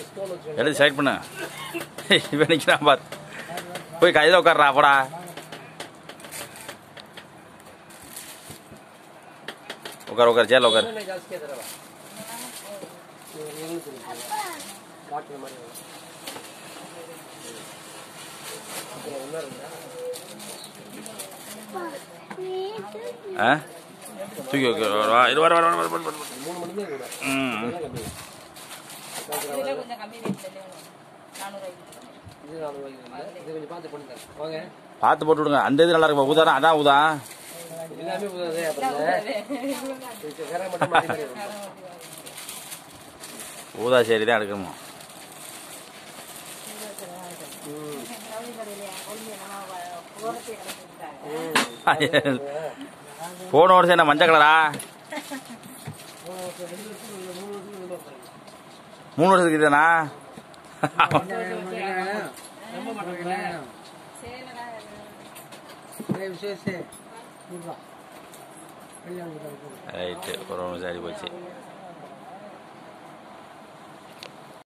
எடுத்து செலக்ட் பண்ணு. இவன் நிற்கிறான் பார். போய் கையில் உட்கார்றா போடா. உட்கார் உட்கார் சேரில் உட்கார். ஆ தூக்கி வா. இது வர வர வர வர. பார்த்து போட்டு விடுங்க. அந்த இது நல்லா இருக்கும். ஊதா அதான் ஊதா. ஊதா சரி தான் எடுக்கணுமா? போன வருஷம் என்ன மஞ்சள் கலரா? 3 வருஷத்துக்கு இதுதானா? ரைட்டு. ஒரு சாரி போச்சு.